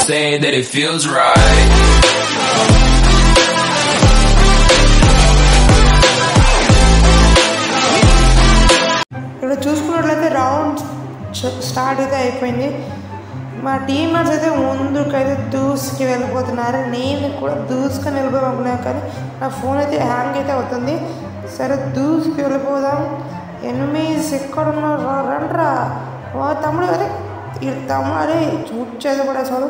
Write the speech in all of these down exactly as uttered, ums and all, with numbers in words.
saying that it feels right. ఇక్కడ చూసుకున్నట్లయితే round start అయితే అయిపోయింది. మా టీమర్స్ అయితే ముందుకైతే దూసుకి వెళ్ళిపోతున్నారు. నేను కూడా దూసుకొని వెళ్ళిపోయాను కానీ నా ఫోన్ అయితే హ్యాంగ్ అయితే అవుతుంది. సరే దూసుకి వెళ్ళిపోదాం. ఎనిమిస్ ఎక్కడున్నారు రండ్రా తమ్ముడు. అరే ఈ తమ్ముడు అరే చూచేది కూడా అసలు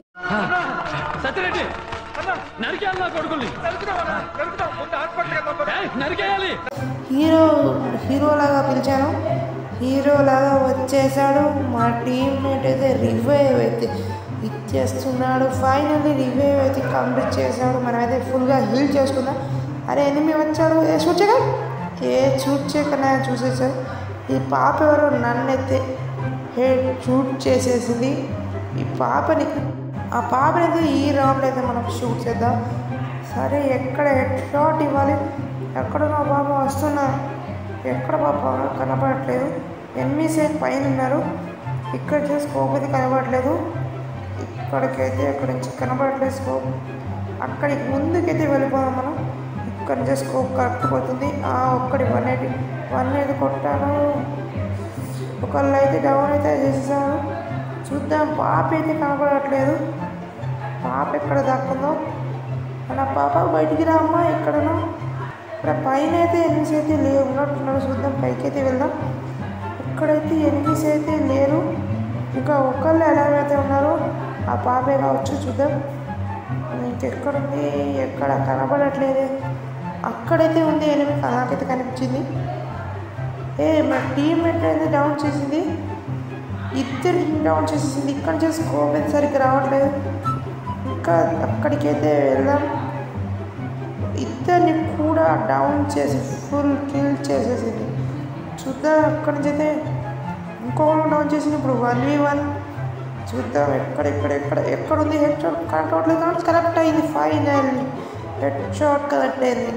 హీరో హీరోలాగా పిలిచాను. హీరోలాగా వచ్చేసాడు. మా టీమ్మేట్ అయితే రివైవ్ అయితే ఇచ్చేస్తున్నాడు. ఫైనల్లీ రివైవ్ అయితే కంప్లీట్ చేశాడు. మనమైతే ఫుల్గా హీల్ చేసుకుందాం. అరే ఎనిమి వచ్చాడు. ఏ షూట్ చేయగా ఏ షూట్ చేయకనే చూసేసాడు. ఈ పాప ఎవరో నన్నైతే హెడ్ షూట్ చేసేసింది. ఈ పాపని ఆ పాపని అయితే ఈ రౌండ్ అయితే మనం షూట్ చేద్దాం. సరే ఎక్కడ హెడ్ షాట్ ఇవ్వాలి. ఎక్కడ నా పాప వస్తున్నా ఎక్కడ పాప కనపడట్లేదు. ఎనిమిస్ అయితే పైన ఉన్నారు. ఇక్కడ చేసి స్కోప్ అయితే కనపడట్లేదు. ఇక్కడికైతే అక్కడి నుంచి కనపడట్లేదు స్కోప్. అక్కడికి ముందుకైతే వెళ్ళిపోదాం మనం. ఇక్కడ నుంచి స్కోప్ కరెక్ట్ పోతుంది. ఒక్కడి వన్ ఎయిటీ వన్ ఎయిటీ కొట్టాను. ఒకళ్ళు అయితే డౌన్ అయితే చేసేసాను. చూద్దాం. పాప అయితే కనపడట్లేదు. పాప ఎక్కడ దాక్కుందో. మన పాప బయటికి రామ్మా. ఎక్కడనో ఇక్కడ పైన అయితే ఎనిమిస్ అయితే లేవు ఉన్నట్టున్నారు. చూద్దాం పైకి అయితే వెళ్దాం. ఇక్కడైతే ఎనిమిస్ అయితే లేరు. ఇంకా ఒకళ్ళు ఎలాగైతే ఉన్నారో ఆ పాపే కావచ్చు. చూద్దాం ఇంకెక్కడుంది. ఎక్కడ కనపడట్లేదు. అక్కడైతే ఉంది ఎనిమి. నాకైతే కనిపించింది. ఏ మా టీమ్మేట్ అయితే డౌన్ చేసింది. ఇద్దరు డౌన్ చేసేసింది. ఇక్కడ నుంచి స్కోప్ అయితే సరిగ్గా రావట్లేదు. ఇంకా అక్కడికైతే వెళ్దాం. ఇద్దరిని కూడా డౌన్ చేసి ఫుల్ కిల్ చేసేసింది. చూద్దాం. అక్కడి నుంచి అయితే ఇంకొకరు డౌన్ చేసింది. ఇప్పుడు వన్ వి వన్ చూద్దాం. ఎక్కడెక్కడ ఎక్కడ ఎక్కడుంది. హెడ్ షాట్ కరెక్ట్ అవ్వట్లేదు. కరెక్ట్ అయింది. ఫైనల్ హెడ్ షాట్ కరెక్ట్ అయింది.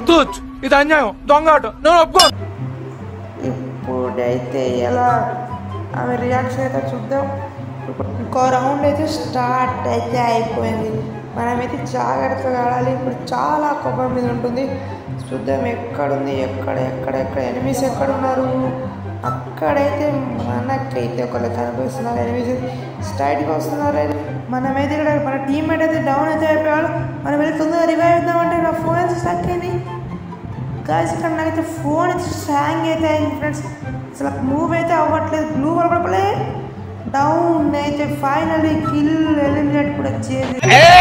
ఇప్పుడైతే ఎలా ఆమె రియాక్షన్ అయితే చూద్దాం. ఇంకో రౌండ్ అయితే స్టార్ట్ అయితే అయిపోయింది. మనమైతే జాగ్రత్తగా ఆడాలి. ఇప్పుడు చాలా కొబ్బరి మీద ఉంటుంది. చూద్దాం ఎక్కడుంది. ఎక్కడ ఎక్కడ ఎక్కడ ఎనిమిస్ ఎక్కడున్నారు. అక్కడైతే మనకైతే ఒకళ్ళు కనిపిస్తున్నారు. ఎనిమిస్ స్ట్రైట్గా వస్తున్నారు. మనమైతే ఇక్కడ మన టీమ్మేట్ అయితే డౌన్ అయితే అయిపోయాడు. మనం వెళ్ళి తొందరగా రివైవ్ అవుతామంటే నా ఫోన్ అయితే స్టక్ అయింది. గాయస్ ఇక్కడ నాకైతే ఫోన్ అయితే హ్యాంగ్ అయితే అయింది ఫ్రెండ్స్. అసలు మూవ్ అయితే అవ్వట్లేదు. బ్లూ పడపడలే డౌన్ అయితే ఫైనల్లీ కిల్ ఎలిమినేట్ కూడా చేసి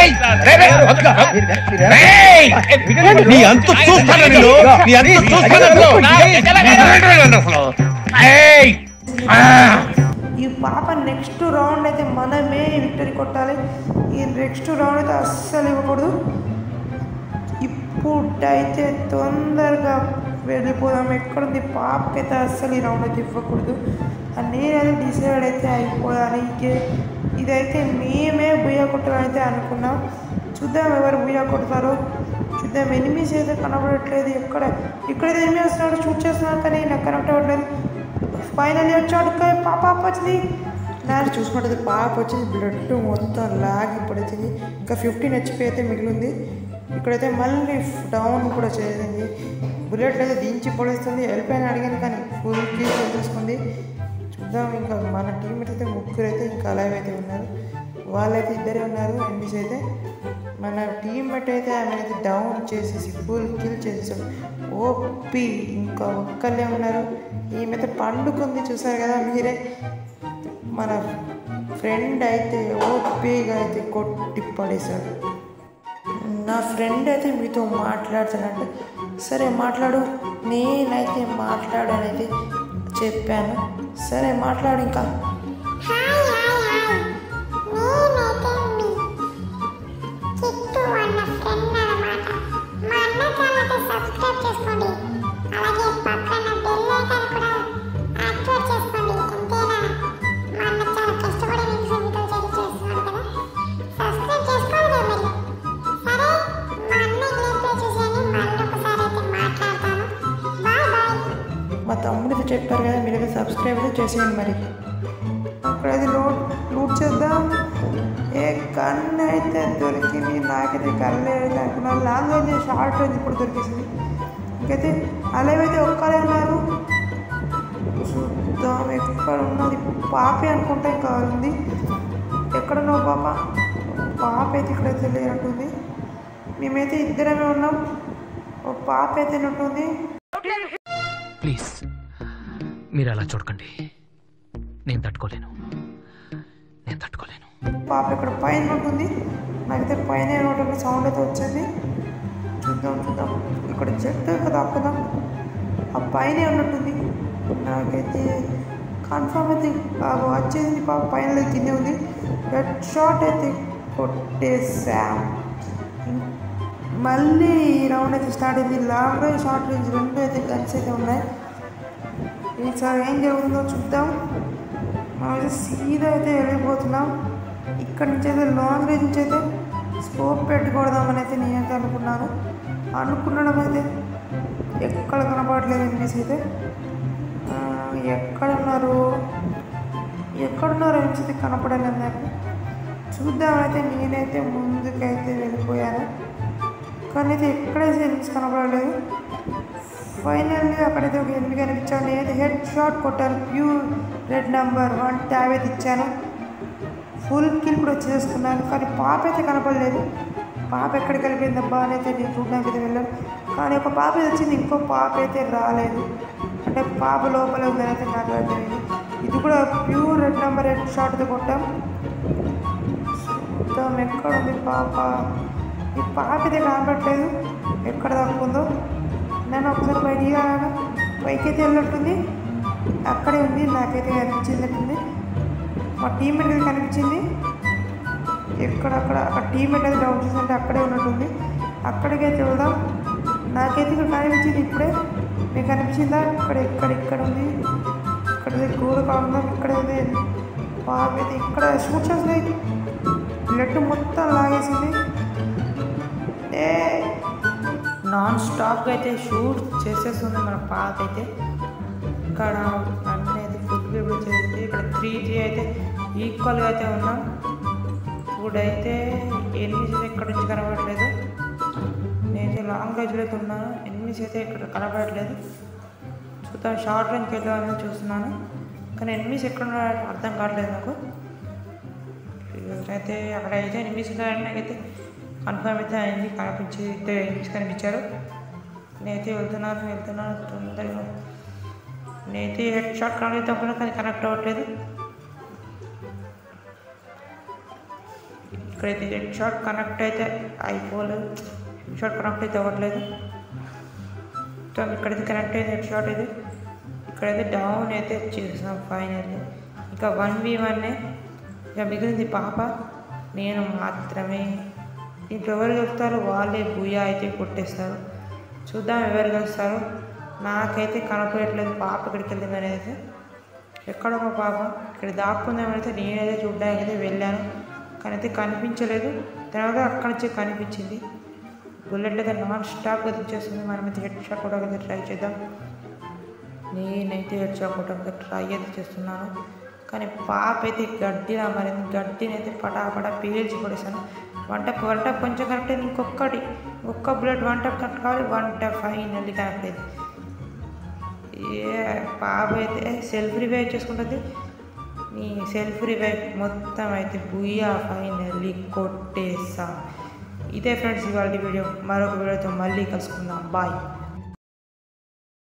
ఈ పాప నెక్స్ట్ రౌండ్ అయితే మనమే విక్టరీ కొట్టాలి. ఈ నెక్స్ట్ రౌండ్ అయితే అస్సలు ఇవ్వకూడదు. ఇప్పుడైతే తొందరగా వెళ్ళిపోదాం. ఎక్కడుంది పాపకైతే అస్సలు ఈ రౌండ్ అయితే ఇవ్వకూడదు. నేనైతే డిసైడ్ అయితే అయిపోయాను. ఇంకే ఇదైతే మేమే బుయ్య కొట్టాలని అయితే అనుకున్నాం. చూద్దాం ఎవరు బుయ్య కొడతారో చూద్దాం. ఎనిమిస్ అయితే కనబడట్లేదు. ఎక్కడ ఇక్కడైతే ఎనిమిది వస్తున్నాడు. షూట్ చేస్తున్నాడు కానీ నాకు కనెక్ట్ అవ్వట్లేదు. ఫైనల్లీ వచ్చాడు. పాప వచ్చింది. నాకు చూసుకుంటే పాప వచ్చింది. బ్లడ్ మొత్తం లాగి పడుతుంది. ఇంకా ఫిఫ్టీన్ హెచ్పి అయితే మిగిలింది. ఇక్కడైతే మళ్ళీ డౌన్ కూడా చేసింది. బుల్లెట్ అయితే దించి పడేస్తుంది. వెళ్ళిపోయిన అడిగాను కానీ ఫుల్ కిల్ చేసుకుంది. చూద్దాం. ఇంకా మన టీమ్మేట్ అయితే ముగ్గురు అయితే ఇంకా అలాగే అయితే ఉన్నారు. వాళ్ళైతే ఇద్దరే ఉన్నారు. ఎనిమిస్ అయితే మన టీమ్మేట్ అయితే ఆమె అయితే డౌన్ చేసేసి ఫుల్ కిల్ చేసేసాడు. ఓపి ఇంకా ఒక్కళ్ళే ఉన్నారు. ఈమెతే పండుకుంది. చూసారు కదా మీరే. మన ఫ్రెండ్ అయితే ఓపిగా అయితే కొట్టి పడేశాడు. నా ఫ్రెండ్ అయితే మీతో మాట్లాడుతానంటే సరే మాట్లాడు. నేనైతే మాట్లాడానైతే చెప్పాను. సరే మాట్లాడు. ఇంకా మా తమ్ముడికి చెప్పారు కదా మీరైతే సబ్స్క్రైబ్ అయితే చేసేయండి. మరి అక్కడైతే లూట్ లూట్ చేద్దాం. ఏ గన్ అయితే దొరికింది. నాకైతే గన్ లేదు అనుకున్నా. లాంగ్ రేంజ్ షార్ట్ రేంజ్ ఇప్పుడు దొరికేసింది. ఇంకైతే అలాగే అయితే ఒక్కరే ఉన్నారు. చూద్దాం ఎక్కడ ఉన్నది. పాపే అనుకుంటా ఇంకా ఉంది. ఎక్కడున్నావు పాప? పాప అయితే ఇక్కడైతే లేనట్టుంది. మేమైతే ఇద్దరమే ఉన్నాం. ఓ పాప అయితే ఉంటుంది. ప్లీజ్ మీరు అలా చూడకండి. నేను తట్టుకోలేను నేను తట్టుకోలేను పాప ఇక్కడ పైన ఉంటుంది. నాకైతే పైన ఉంటుంది. సౌండ్ అయితే వచ్చింది. చూద్దాం చూద్దాం ఇక్కడ చెట్టు కదా దాక్కుదాం. ఆ పైన ఉన్నట్టుంది. నాకైతే కన్ఫర్మ్ అయితే వచ్చేది. పాప పైన కింద ఉంది. హెడ్ షాట్ అయితే కొట్టేసాం. మళ్ళీ రౌండ్ అయితే స్టార్ట్ అయింది. లాంగ్ రేంజ్ షార్ట్ రేంజ్ రెండు అయితే గన్స్ అయితే ఉన్నాయి. ఈసారి ఏం జరుగుతుందో చూద్దాం. మనమైతే సీదా అయితే వెళ్ళిపోతున్నాం. ఇక్కడ నుంచి అయితే లాంగ్ రేంజ్ నుంచి అయితే స్కోప్ పెట్టుకోవదామని అయితే నేనైతే అనుకున్నాను. అనుకున్నడం అయితే ఎక్కడ కనపడలేదు. ఎనిమిస్ అయితే ఎక్కడున్నారు ఎక్కడున్నారు ఎనిమిస్ అయితే కనపడలేదు నాకు. చూద్దామైతే నేనైతే ముందుకైతే వెళ్ళిపోయాను. కానీ అయితే ఎక్కడైతే ఎనిమిస్ కనపడలేదు. ఫైనల్లీ అక్కడైతే ఒక ఎనిమిది కనిపించాను. నేనైతే హెడ్ షాట్ కొట్టాను. Pure red number one tab అయితే ఇచ్చాను. ఫుల్ కిల్ కూడా వచ్చేసుకున్నాను. కానీ పాప అయితే కనపడలేదు. పాప ఎక్కడికి వెళ్ళిపోయింది అబ్బా అని అయితే నేను చూడడానికి అయితే వెళ్ళాను. కానీ ఒక పాప అయితే వచ్చింది. ఇంకో పాప అయితే రాలేదు. అంటే పాప లోపల ఉందని అయితే నాకు అర్థమైంది. ఇది కూడా ప్యూర్ రెడ్ నెంబర్ హెడ్ షాట్తో కొట్టాం. చూద్దాం ఎక్కడ ఉంది పాప. ఈ పాప అయితే కనపడలేదు. ఎక్కడ తప్పుందో నేను ఒకసారి బయటికి రాను. పైకి అయితే వెళ్ళినట్టుంది. అక్కడే ఉంది. నాకైతే కనిపించింది. మా టీమ్మేట్ అయితే కనిపించింది. ఎక్కడక్కడ అక్కడ టీమ్మేట్ అయితే డౌన్ చేస్తుంటే అక్కడే ఉన్నట్టుంది. అక్కడికైతే వెళ్దాం. నాకైతే ఇక్కడ కనిపించింది. ఇప్పుడే మీకు కనిపించిందా? ఇక్కడ ఇక్కడ ఇక్కడ ఉంది. ఇక్కడ గోడ కాకుండా ఇక్కడ ఉంది. పాప అయితే ఇక్కడ షూట్ చేస్తుంది. బ్లడ్ మొత్తం లాగేసింది. ఏ నాన్ స్టాప్గా అయితే షూట్ చేసేస్తుంది మన పాప అయితే. ఇక్కడ అన్నీ అయితే ఫుల్ బ్లడ్ చేసింది. ఇక్కడ త్రీ త్రీ అయితే ఈక్వల్గా అయితే ఉన్నాం. ఇప్పుడైతే ఎనిమిస్ అయితే ఇక్కడ నుంచి కనబడట్లేదు. నేనైతే లాంగ్ రేంజ్లో అయితే ఉన్నాను. ఎనిమిస్ అయితే ఇక్కడ కనబడట్లేదు. చూద్దాం షార్ట్ రేంజ్కి వెళ్దామని చూస్తున్నాను. కానీ ఎనిమిస్ ఎక్కడ ఉన్నారో అర్థం కావట్లేదు నాకు. అయితే అక్కడ అయితే ఎనిమిస్ ఉన్నారని నాకైతే కన్ఫర్మ్ అయితే అయింది. కనిపించి ఇద్దరు ఎనిమిస్ కనిపించారు. నేనైతే వెళ్తున్నాను వెళ్తున్నాను తొందరగా. నేనైతే హెడ్ షాట్ కనెక్ట్ అవుతున్నా కానీ కనెక్ట్ అవ్వట్లేదు. ఇక్కడైతే హెడ్ షాట్ కనెక్ట్ అయితే అయిపోలేదు. హెడ్ షాట్ కనెక్ట్ అయితే అవ్వట్లేదు. ఇక్కడైతే కనెక్ట్ అయింది హెడ్ షాట్ అయితే. ఇక్కడైతే డౌన్ అయితే చేసాం ఫైనల్లీ. ఇంకా వన్ వి వన్నే ఇక మిగిలింది పాప నేను మాత్రమే. ఇంట్లో ఎవరు గెలుస్తారో వాళ్ళే బుయ్యా అయితే కొట్టేస్తారు. చూద్దాం ఎవరు గెలుస్తారో. నాకైతే కనపడట్లేదు పాప ఇక్కడికి వెళ్ళింది అనేది. ఎక్కడ మా పాప ఇక్కడ దాక్కుందామనైతే నేనైతే చూడడానికి అయితే వెళ్ళాను. కానీ అయితే కనిపించలేదు. తర్వాత అక్కడి నుంచి కనిపించింది. బుల్లెట్ అయితే నాన్ స్టాప్గా తెచ్చేస్తుంది. మనమైతే హెడ్ షాట్ కూడా అయితే ట్రై చేద్దాం. నేనైతే హెడ్ షాట్ కూడా ట్రై అయితే చేస్తున్నాను. కానీ పాప అయితే గడ్డిలా మారింది. గడ్డిని అయితే పటాపటా పేల్చి పడేసాను. వన్ టప్ వన్ టప్ కొంచెం కరెక్ట్ అయింది. ఇంకొకటి ఒక్క బుల్లెట్ వన్ టప్ కరెక్ట్ కావాలి. వన్ టప్ ఫైనల్లీ కరెక్ట్ అయింది. ఏ పాప అయితే సెల్ఫ్ రివైవ్ చేసుకుంటుంది. నీ సెల్ఫ్ రివైవ్ మొత్తం అయితే బుయ్యా ఫైనల్లీ కొట్టేసా. ఇదే ఫ్రెండ్స్ ఇవాళ వీడియో. మరొక వీడియోతో మళ్ళీ కలుసుకుందాం. బాయ్.